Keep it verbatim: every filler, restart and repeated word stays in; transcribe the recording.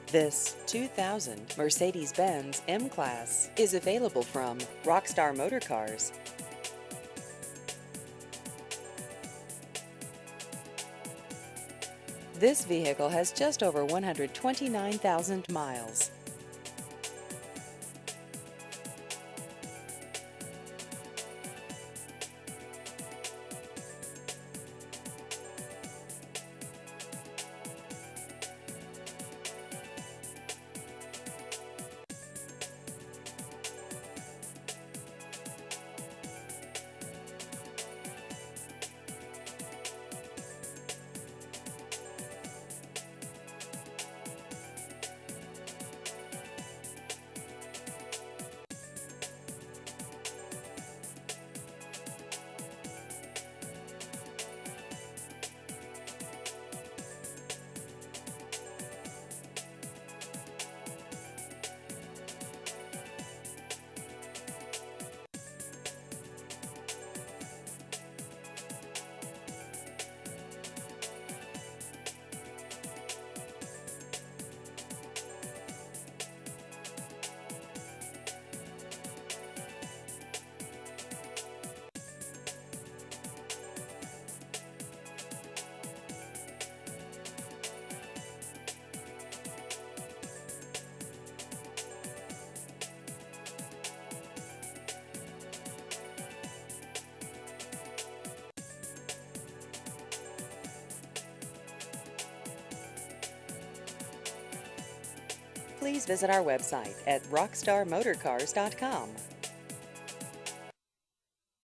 This two thousand Mercedes-Benz M-Class is available from Rockstar Motor Cars. This vehicle has just over one hundred twenty-nine thousand miles. Please visit our website at rockstar motor cars dot com.